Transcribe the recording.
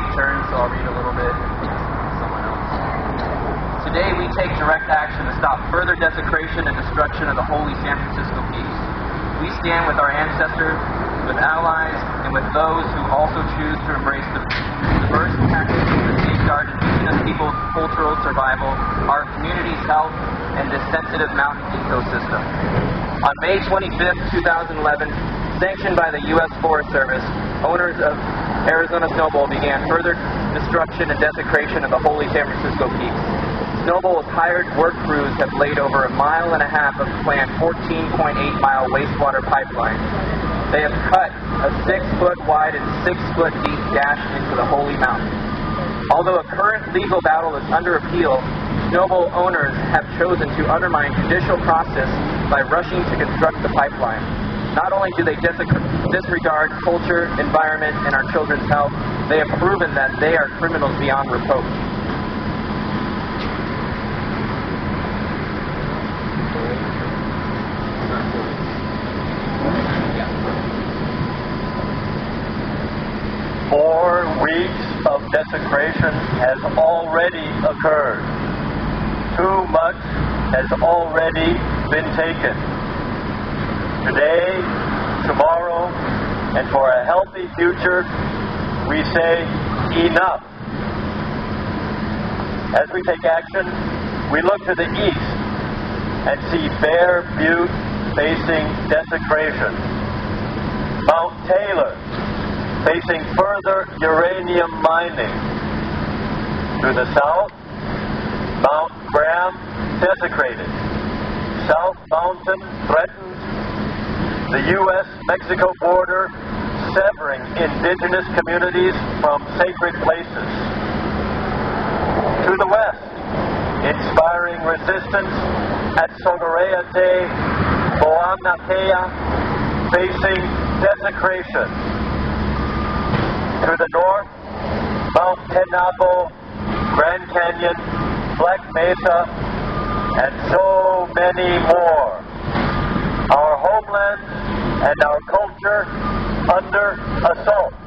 take turns, so I'll read a little bit and someone else. Today we take direct action to stop further desecration and destruction of the holy San Francisco peace. We stand with our ancestors, with allies, and with those who also choose to embrace the diverse practices that safeguard indigenous people's cultural survival, our community's health, and this sensitive mountain ecosystem. On May 25th, 2011, sanctioned by the U.S. Forest Service, owners of Arizona Snowbowl began further destruction and desecration of the holy San Francisco peaks. Snowbowl's hired work crews have laid over 1.5 miles of planned 14.8-mile wastewater pipeline. They have cut a 6-foot wide and 6-foot deep gash into the holy mountain. Although a current legal battle is under appeal, Snowbowl owners have chosen to undermine judicial process by rushing to construct the pipeline. Not only do they disregard culture, environment, and our children's health, they have proven that they are criminals beyond reproach. Of desecration has already occurred. Too much has already been taken. Today, tomorrow, and for a healthy future, we say enough. As we take action, we look to the east and see Bear Butte facing desecration. Mount Taylor facing further uranium mining. To the south, Mount Graham desecrated. South Mountain threatens the U.S.-Mexico border, severing indigenous communities from sacred places. To the west, inspiring resistance at Sogoreate, Boanapea, facing desecration. To the north, Mount Tenapo, Grand Canyon, Black Mesa, and so many more. Our homeland and our culture under assault.